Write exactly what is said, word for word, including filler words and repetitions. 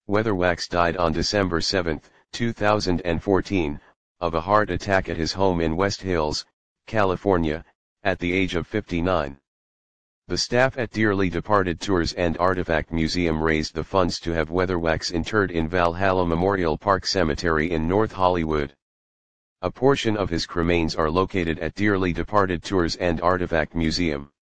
Weatherwax died on December seventh, two thousand fourteen, of a heart attack at his home in West Hills, California, at the age of fifty-nine. The staff at Dearly Departed Tours and Artifact Museum raised the funds to have Weatherwax interred in Valhalla Memorial Park Cemetery in North Hollywood. A portion of his cremains are located at Dearly Departed Tours and Artifact Museum.